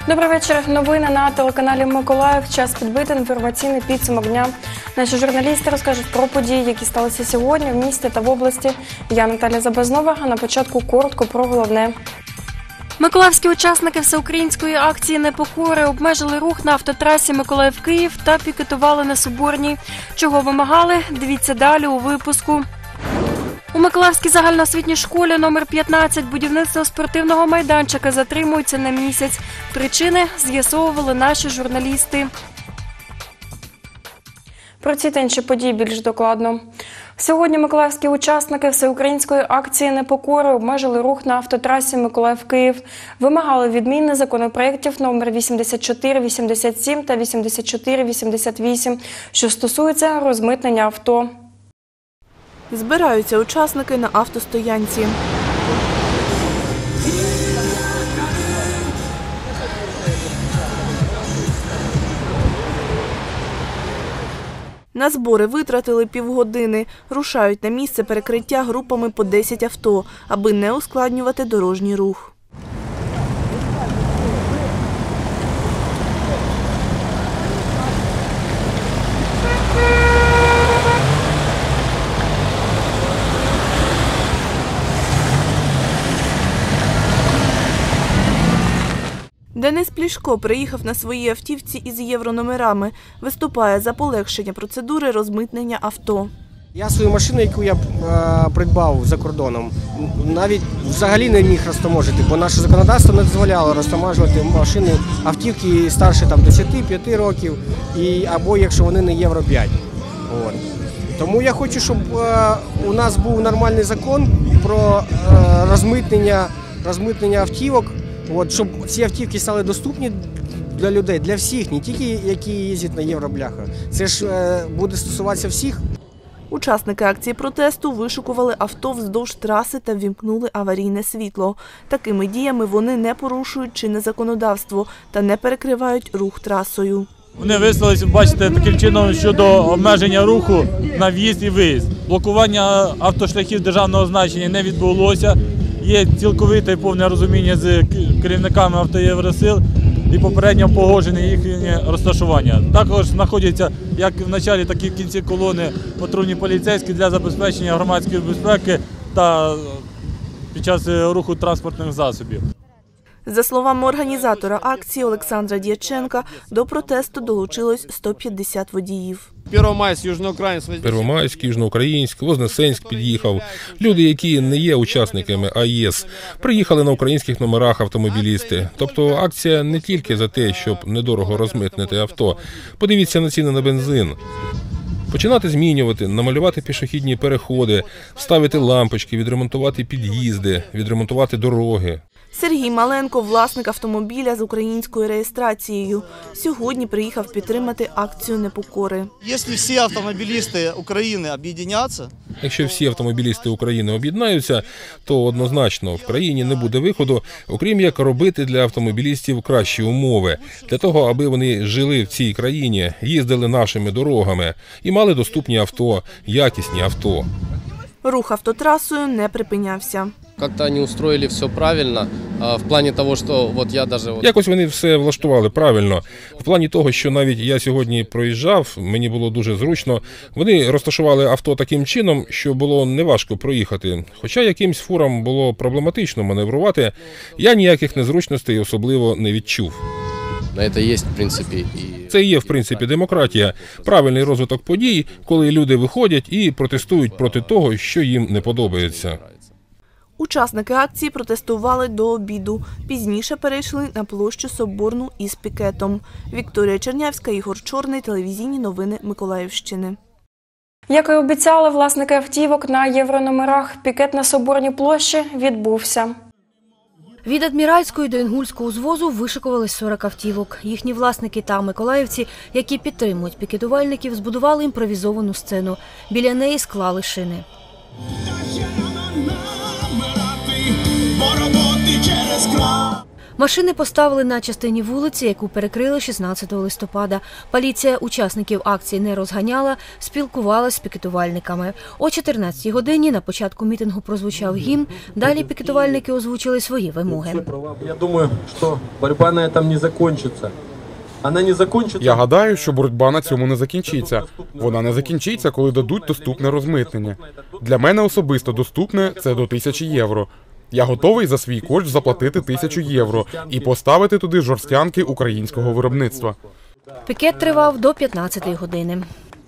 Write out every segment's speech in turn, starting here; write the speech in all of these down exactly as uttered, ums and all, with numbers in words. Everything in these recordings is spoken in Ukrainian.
Добрий вечір. Новини на телеканалі Миколаїв. Час підбити інформаційний підсумок дня. Наші журналісти розкажуть про події, які сталися сьогодні в місті та в області. Я Наталя Забазнова, а на початку коротко про головне. Миколаївські учасники всеукраїнської акції «Непокори» обмежили рух на автотрасі Миколаїв-Київ та пікетували на Соборній. Чого вимагали? Дивіться далі у випуску. У Миколаївській загальноосвітній школі номер п'ятнадцять будівництво спортивного майданчика затримується на місяць. Причини з'ясовували наші журналісти. Про ці та інші події більш докладно. Сьогодні миколаївські учасники всеукраїнської акції «Непокори» обмежили рух на автотрасі Миколаїв-Київ. Вимагали відміни законопроєктів номер вісімдесят чотири вісімдесят сім та вісімдесят чотири вісімдесят вісім, що стосуються розмитнення авто. Збираються учасники на автостоянці. На збори витратили півгодини. Рушають на місце перекриття групами по десять авто, аби не ускладнювати дорожній рух. Денис Плішко приїхав на своїй автівці із єврономерами. Виступає за полегшення процедури розмитнення авто. Я свою машину, яку я е, придбав за кордоном, навіть взагалі не міг розтаможити, бо наше законодавство не дозволяло розтаможувати машини, автівки старше там, десяти п'яти років, і, або якщо вони не євро п'ять. От. Тому я хочу, щоб е, у нас був нормальний закон про е, розмитнення, розмитнення автівок. От, щоб ці автівки стали доступні для людей, для всіх, не тільки які їздять на євробляхах. Це ж е, буде стосуватися всіх. Учасники акції протесту вишукували авто вздовж траси та ввімкнули аварійне світло. Такими діями вони не порушують чинне законодавство та не перекривають рух трасою. Вони висловилися, бачите, таким чином щодо обмеження руху на в'їзд і виїзд. Блокування автошляхів державного значення не відбулося. Є цілковите і повне розуміння з керівниками «Автоєвросил» і попередньо погоджені їхнє розташування. Також знаходяться як в началі, так і в кінці колони патрульні поліцейські для забезпечення громадської безпеки та під час руху транспортних засобів. За словами організатора акції Олександра Дяченка, до протесту долучилось сто п'ятдесят водіїв. Первомайськ, Южноукраїнськ, Вознесенськ під'їхав. Люди, які не є учасниками АЕС, приїхали на українських номерах автомобілісти. Тобто акція не тільки за те, щоб недорого розмитнити авто. Подивіться на ціни на бензин. Починати змінювати, намалювати пішохідні переходи, вставити лампочки, відремонтувати під'їзди, відремонтувати дороги. Сергій Маленко – власник автомобіля з українською реєстрацією. Сьогодні приїхав підтримати акцію «Непокори». Якщо всі автомобілісти України об'єднаться… Якщо всі автомобілісти України об'єднаються, то однозначно в країні не буде виходу, окрім як робити для автомобілістів кращі умови. Для того, аби вони жили в цій країні, їздили нашими дорогами і мали доступні авто, якісні авто. Рух автотрасою не припинявся. Как-то они устроили все правильно, в плані того, що вот я даже... Якось вони все влаштували правильно. В плані того, що навіть я сьогодні проїжджав, мені було дуже зручно. Вони розташували авто таким чином, що було неважко проїхати. Хоча якимсь фурам було проблематично маневрувати, я ніяких незручностей особливо не відчув. Це є, в принципі, і... Це і є, в принципі, демократія. Правильний розвиток подій, коли люди виходять і протестують проти того, що їм не подобається. Учасники акції протестували до обіду. Пізніше перейшли на площу Соборну із пікетом. Вікторія Чернявська, Ігор Чорний, телевізійні новини Миколаївщини. Як і обіцяли власники автівок на єврономерах, пікет на Соборній площі відбувся. Від Адміральської до Інгульського узвозу вишикувались сорок автівок. Їхні власники та миколаївці, які підтримують пікетувальників, збудували імпровізовану сцену. Біля неї склали шини. Машини поставили на частині вулиці, яку перекрили шістнадцятого листопада. Поліція учасників акції не розганяла, спілкувалася з пікетувальниками. О чотирнадцятій годині на початку мітингу прозвучав гімн, далі пікетувальники озвучили свої вимоги. Я думаю, що боротьба на цьому не закінчиться. Вона не закінчиться. Я гадаю, що боротьба на цьому не закінчиться. Вона не закінчиться, коли дадуть доступне розмитнення. Для мене особисто доступне – це до тисячі євро. Я готовий за свій кошт заплатити тисячу євро і поставити туди жорстянки українського виробництва. Пікет тривав до п'ятнадцятої години.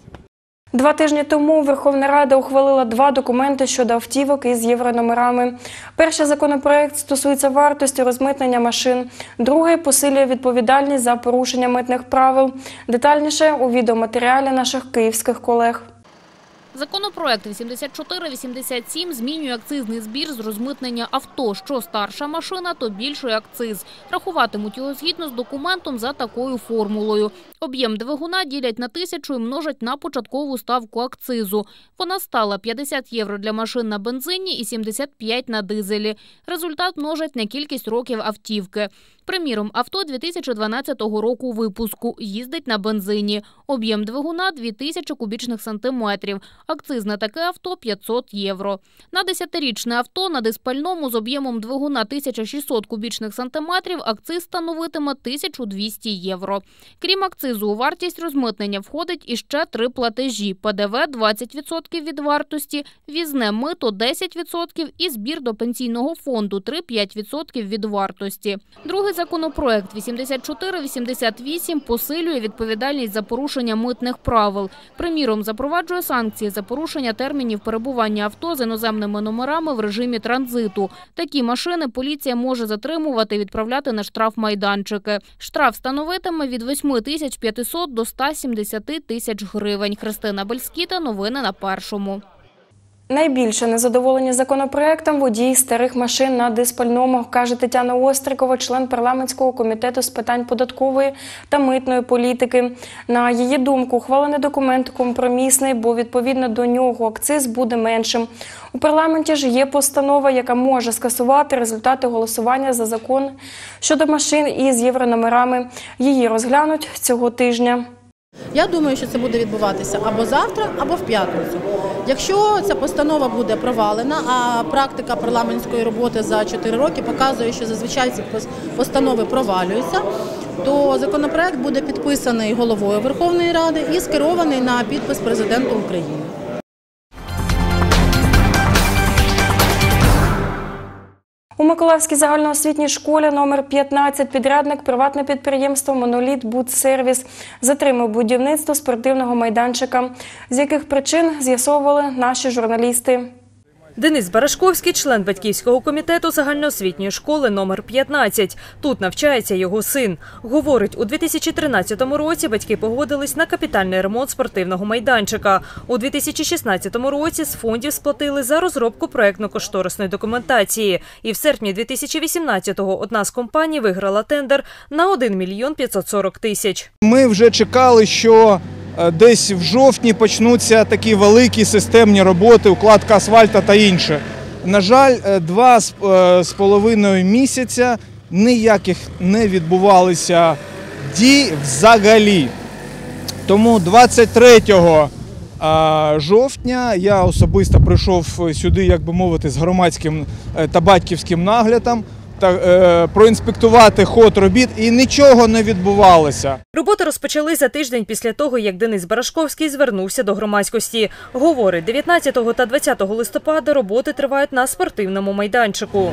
Два тижні тому Верховна Рада ухвалила два документи щодо автівок із єврономерами. Перший законопроект стосується вартості розмитнення машин, другий посилює відповідальність за порушення митних правил. Детальніше у відеоматеріалі наших київських колег. Законопроект вісімдесят чотири вісімдесят сім змінює акцизний збір з розмитнення авто. Що старша машина, то більший акциз. Рахуватимуть його згідно з документом за такою формулою. Об'єм двигуна ділять на тисячу і множать на початкову ставку акцизу. Вона стала п'ятдесят євро для машин на бензині і сімдесят п'ять на дизелі. Результат множать на кількість років автівки. Приміром, авто дві тисячі дванадцятого року випуску, їздить на бензині. Об'єм двигуна – дві тисячі кубічних сантиметрів. Акциз на таке авто – п'ятсот євро. На десятирічне авто на диспальному з об'ємом двигуна тисяча шістсот кубічних сантиметрів акциз становитиме тисячу двісті євро. Крім акцизу, у вартість розмитнення входить іще три платежі – ПДВ – двадцять відсотків від вартості, ввізне мито – десять відсотків і збір до пенсійного фонду – три-п'ять відсотків від вартості. Другий законопроект вісімдесят чотири вісімдесят вісім посилює відповідальність за порушення митних правил. Приміром, запроваджує санкції за порушення термінів перебування авто з іноземними номерами в режимі транзиту. Такі машини поліція може затримувати і відправляти на штрафмайданчики. Штраф становитиме від восьми тисяч п'ятисот до ста сімдесяти тисяч гривень. Христина Бельскіта, новини на Першому. Найбільше незадоволені законопроектом водії старих машин на диспальному, каже Тетяна Острикова, член парламентського комітету з питань податкової та митної політики. На її думку, ухвалений документ компромісний, бо відповідно до нього акциз буде меншим. У парламенті ж є постанова, яка може скасувати результати голосування за закон щодо машин із єврономерами. Її розглянуть цього тижня. Я думаю, що це буде відбуватися або завтра, або в п'ятницю. Якщо ця постанова буде провалена, а практика парламентської роботи за чотири роки показує, що зазвичай ці постанови провалюються, то законопроект буде підписаний головою Верховної Ради і скерований на підпис президенту України. У Миколаївській загальноосвітній школі номер п'ятнадцять підрядник приватне підприємство «Моноліт Будсервіс» затримав будівництво спортивного майданчика. З яких причин, з'ясовували наші журналісти. Денис Барашковський – член батьківського комітету загальноосвітньої школи номер п'ятнадцять. Тут навчається його син. Говорить, у дві тисячі тринадцятому році батьки погодились на капітальний ремонт спортивного майданчика. У дві тисячі шістнадцятому році з фондів сплатили за розробку проєктно-кошторисної документації. І в серпні дві тисячі вісімнадцятого одна з компаній виграла тендер на один мільйон п'ятсот сорок тисяч. Ми вже чекали, що десь в жовтні почнуться такі великі системні роботи, укладка асфальту та інше. На жаль, два з половиною місяця ніяких не відбувалися дій взагалі. Тому двадцять третього жовтня я особисто прийшов сюди, як би мовити, з громадським та батьківським наглядом, та е, проінспектувати ход робіт, і нічого не відбувалося. Роботи розпочали за тиждень після того, як Денис Барашковський звернувся до громадськості. Говорить, дев'ятнадцятого та двадцятого листопада роботи тривають на спортивному майданчику.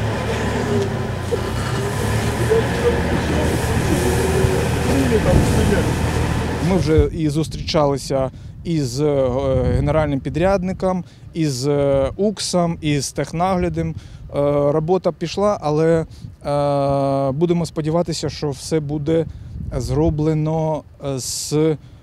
Ми вже і зустрічалися із генеральним підрядником, із УКСом, із технаглядом. Робота пішла, але будемо сподіватися, що все буде зроблено з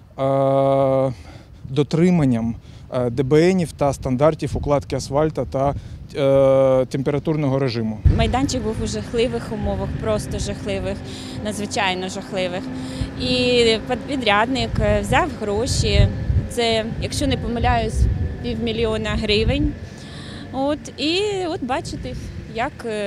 дотриманням ДБНів та стандартів укладки асфальту та температурного режиму. Майданчик був у жахливих умовах, просто жахливих, надзвичайно жахливих. І підрядник взяв гроші, це, якщо не помиляюсь, півмільйона гривень. От, і от бачите, як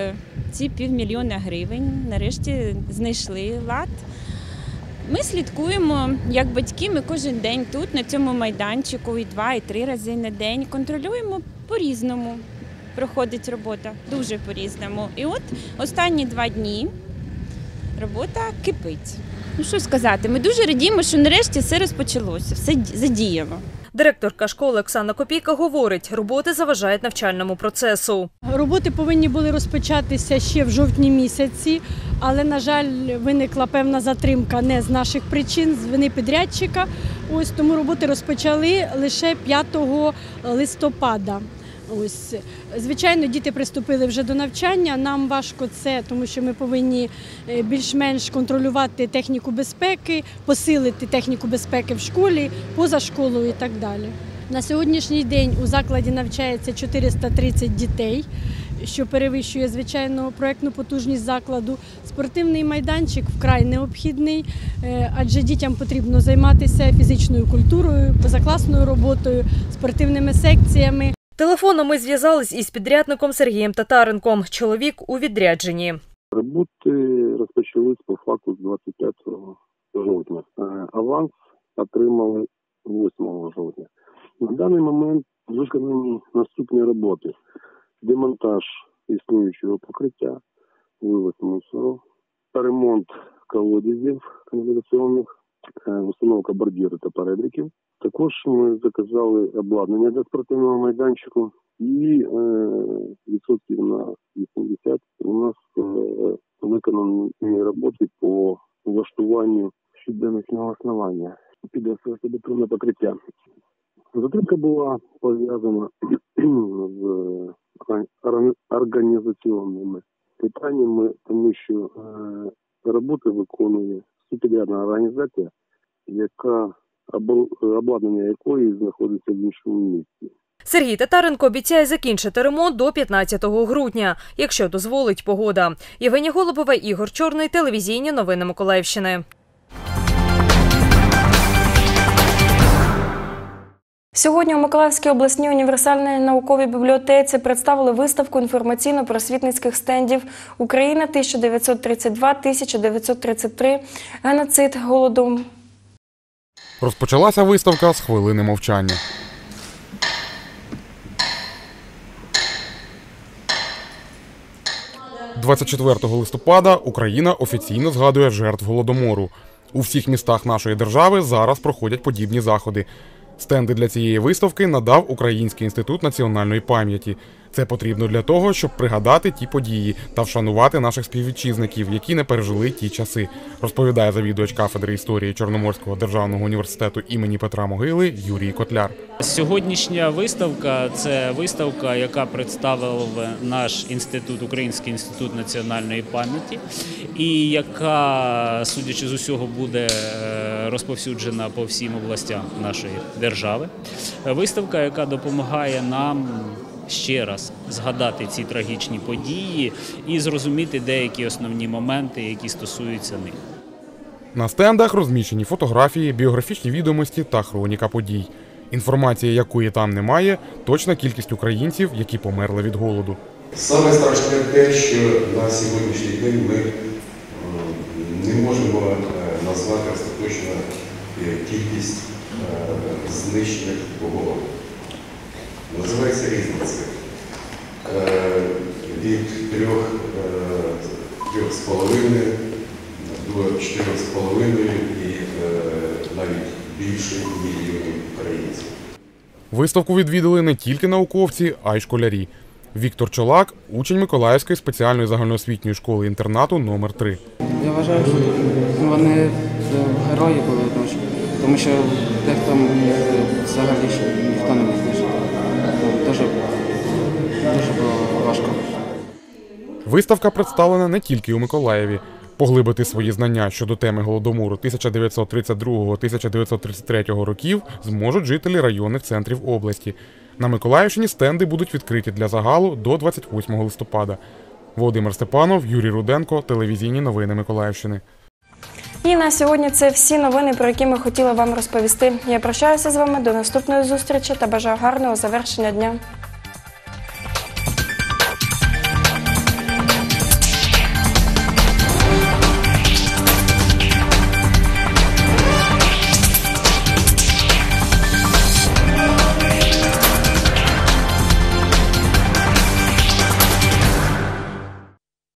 ці півмільйона гривень. Нарешті знайшли лад. Ми слідкуємо, як батьки, ми кожен день тут, на цьому майданчику, і два, і три рази на день. Контролюємо по-різному. Проходить робота, дуже по-різному. І от останні два дні робота кипить. Ну що сказати, ми дуже радіємо, що нарешті все розпочалося, все задіяно. Директорка школи Оксана Копійка говорить, роботи заважають навчальному процесу. Роботи повинні були розпочатися ще в жовтні місяці, але, на жаль, виникла певна затримка не з наших причин, з вини підрядчика. Ось тому роботи розпочали лише п'ятого листопада. Ось, звичайно, діти приступили вже до навчання. Нам важко це, тому що ми повинні більш-менш контролювати техніку безпеки, посилити техніку безпеки в школі, поза школою і так далі. На сьогоднішній день у закладі навчається чотириста тридцять дітей, що перевищує, звичайно, проєктну потужність закладу. Спортивний майданчик вкрай необхідний, адже дітям потрібно займатися фізичною культурою, позакласною роботою, спортивними секціями. Телефоном ми зв'язались із підрядником Сергієм Татаренком. Чоловік у відрядженні. Роботи розпочались по факту з двадцять п'ятого жовтня. Аванс отримали восьмого жовтня. На даний момент виконані наступні роботи. Демонтаж існуючого покриття, вивоз мусору, ремонт колодязів каналізаційних, установка бордюрів та перебріків. Також ми заказали обладнання для спортивного майданчику і е, відсотків на вісімдесят у нас е, виконані роботи по влаштуванню щоденного основання під асфальтобетонне покриття. Затримка була пов'язана з організаційними питаннями, тому що е, роботи виконує субпідрядна організація, яка обладнання якої знаходиться в іншому місці. Сергій Татаренко обіцяє закінчити ремонт до п'ятнадцятого грудня, якщо дозволить погода. Євгенія Голубова, Ігор Чорний, телевізійні новини Миколаївщини. Сьогодні у Миколаївській обласній універсальній науковій бібліотеці представили виставку інформаційно-просвітницьких стендів «Україна тисяча дев'ятсот тридцять два - тисяча дев'ятсот тридцять три. Геноцид, голодомор». Розпочалася виставка з хвилини мовчання. двадцять четвертого листопада Україна офіційно згадує жертв Голодомору. У всіх містах нашої держави зараз проходять подібні заходи. Стенди для цієї виставки надав Український інститут національної пам'яті. Це потрібно для того, щоб пригадати ті події та вшанувати наших співвітчизників, які не пережили ті часи, розповідає завідувач кафедри історії Чорноморського державного університету імені Петра Могили Юрій Котляр. Сьогоднішня виставка – це виставка, яка представив наш інститут, Український інститут національної пам'яті, і яка, судячи з усього, буде розповсюджена по всім областям нашої держави. Виставка, яка допомагає нам ще раз згадати ці трагічні події і зрозуміти деякі основні моменти, які стосуються них. На стендах розміщені фотографії, біографічні відомості та хроніка подій. Інформація, якої там немає, точна кількість українців, які померли від голоду. Саме страшне те, що на сьогоднішній день ми не можемо назвати остаточно кількість знищених голоду. Називається різні цифри. Від трьох, трьох з половиною до чотирьох з половиною і навіть більше мільйонів українців. Виставку відвідали не тільки науковці, а й школярі. Віктор Чолак – учень Миколаївської спеціальної загальноосвітньої школи-інтернату номер три. Я вважаю, що вони герої були, тому що дехто взагалі ніхто не міг вижити. Дуже, дуже було важко. Виставка представлена не тільки у Миколаєві. Поглибити свої знання щодо теми Голодомору тисяча дев'ятсот тридцять другого - тисяча дев'ятсот тридцять третього років зможуть жителі районних центрів області. На Миколаївщині стенди будуть відкриті для загалу до двадцять восьмого листопада. Володимир Степанов, Юрій Руденко, телевізійні новини Миколаївщини. І на сьогодні це всі новини, про які ми хотіли вам розповісти. Я прощаюся з вами до наступної зустрічі та бажаю гарного завершення дня.